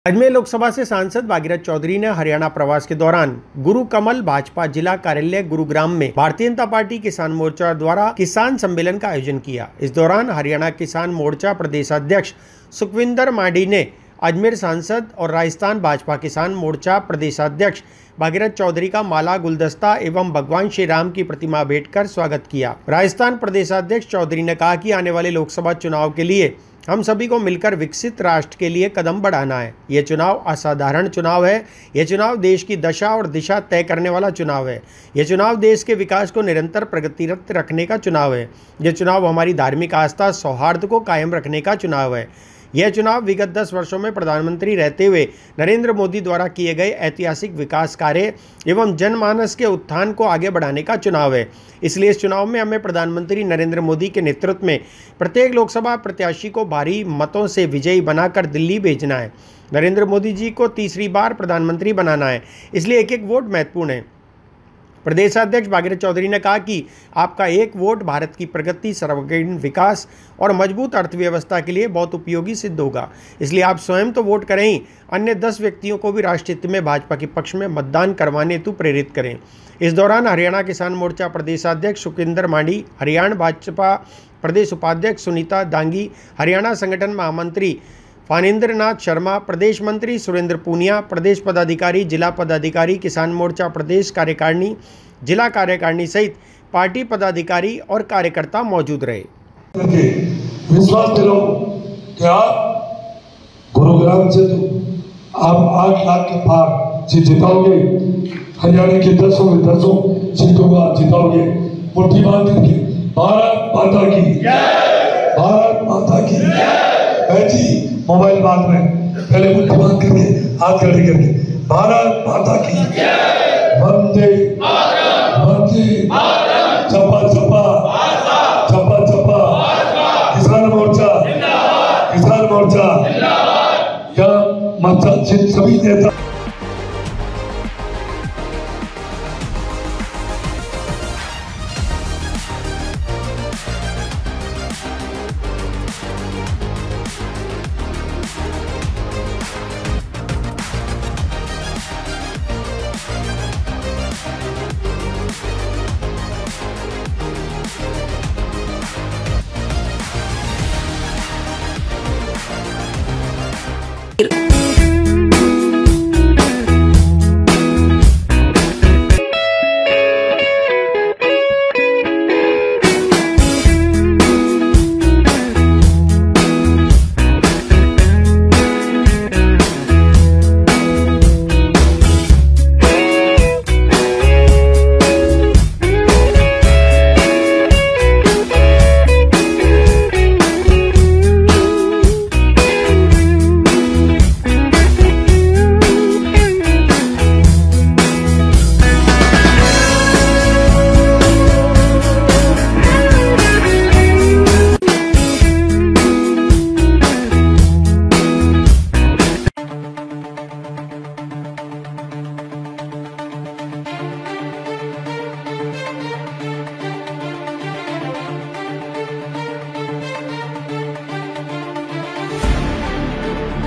अजमेर लोकसभा से सांसद भागीरथ चौधरी ने हरियाणा प्रवास के दौरान गुरु कमल भाजपा जिला कार्यालय गुरुग्राम में भारतीय जनता पार्टी किसान मोर्चा द्वारा किसान सम्मेलन का आयोजन किया। इस दौरान हरियाणा किसान मोर्चा प्रदेशाध्यक्ष सुखविंदर मांडी ने अजमेर सांसद और राजस्थान भाजपा किसान मोर्चा प्रदेशाध्यक्ष भागीरथ चौधरी का माला, गुलदस्ता एवं भगवान श्री राम की प्रतिमा भेंट कर स्वागत किया। राजस्थान प्रदेशाध्यक्ष चौधरी ने कहा कि आने वाले लोकसभा चुनाव के लिए हम सभी को मिलकर विकसित राष्ट्र के लिए कदम बढ़ाना है। ये चुनाव असाधारण चुनाव है। ये चुनाव देश की दशा और दिशा तय करने वाला चुनाव है। ये चुनाव देश के विकास को निरंतर प्रगतिरत रखने का चुनाव है। ये चुनाव हमारी धार्मिक आस्था, सौहार्द को कायम रखने का चुनाव है। यह चुनाव विगत 10 वर्षों में प्रधानमंत्री रहते हुए नरेंद्र मोदी द्वारा किए गए ऐतिहासिक विकास कार्य एवं जनमानस के उत्थान को आगे बढ़ाने का चुनाव है। इसलिए इस चुनाव में हमें प्रधानमंत्री नरेंद्र मोदी के नेतृत्व में प्रत्येक लोकसभा प्रत्याशी को भारी मतों से विजयी बनाकर दिल्ली भेजना है। नरेंद्र मोदी जी को तीसरी बार प्रधानमंत्री बनाना है, इसलिए एक एक वोट महत्वपूर्ण है। प्रदेशाध्यक्ष भागीरथ चौधरी ने कहा कि आपका एक वोट भारत की प्रगति, सर्वांगीण विकास और मजबूत अर्थव्यवस्था के लिए बहुत उपयोगी सिद्ध होगा। इसलिए आप स्वयं तो वोट करें ही, अन्य 10 व्यक्तियों को भी राष्ट्रीय हित में भाजपा के पक्ष में मतदान करवाने हेतु प्रेरित करें। इस दौरान हरियाणा किसान मोर्चा प्रदेशाध्यक्ष सुखविंदर मांडी, हरियाणा भाजपा प्रदेश उपाध्यक्ष सुनीता दांगी, हरियाणा संगठन महामंत्री फानेंद्र नाथ शर्मा, प्रदेश मंत्री सुरेंद्र पूनिया, प्रदेश पदाधिकारी, जिला पदाधिकारी, किसान मोर्चा प्रदेश कार्यकारिणी, जिला कार्यकारिणी सहित पार्टी पदाधिकारी और कार्यकर्ता मौजूद रहे। विश्वास दिलाओ कि आप गुरुग्राम से तो आप 8 लाख के पार से जिताओगे। हरियाणा के 10 सीटों को आप जिताओगे। मुट्ठी बांध करके भारत माता की जय, भारत माता की जय। मोबाइल बाद में पहले मुट्ठी बांध करके हाथ खड़े करके भारत माता की जय, वंदे वंदे चप्पा चप्पा चप्पा चप्पा, किसान मोर्चा या सभी नेता